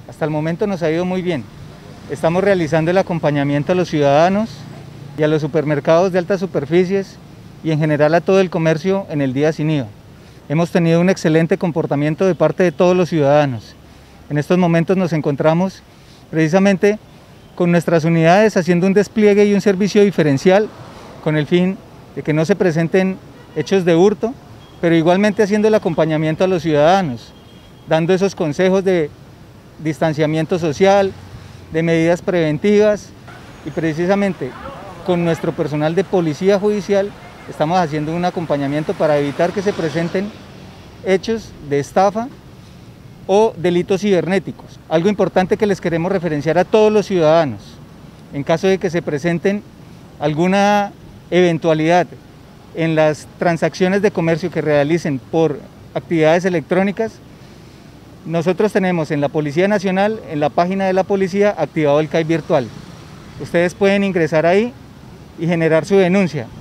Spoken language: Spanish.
Hasta el momento nos ha ido muy bien. Estamos realizando el acompañamiento a los ciudadanos y a los supermercados de altas superficies y en general a todo el comercio en el día sin IVA. Hemos tenido un excelente comportamiento de parte de todos los ciudadanos. En estos momentos nos encontramos precisamente con nuestras unidades haciendo un despliegue y un servicio diferencial con el fin de que no se presenten hechos de hurto, pero igualmente haciendo el acompañamiento a los ciudadanos, dando esos consejos de distanciamiento social, de medidas preventivas y precisamente con nuestro personal de policía judicial estamos haciendo un acompañamiento para evitar que se presenten hechos de estafa o delitos cibernéticos. Algo importante que les queremos referenciar a todos los ciudadanos, en caso de que se presenten alguna eventualidad en las transacciones de comercio que realicen por actividades electrónicas, nosotros tenemos en la Policía Nacional, en la página de la policía, activado el CAI virtual. Ustedes pueden ingresar ahí y generar su denuncia.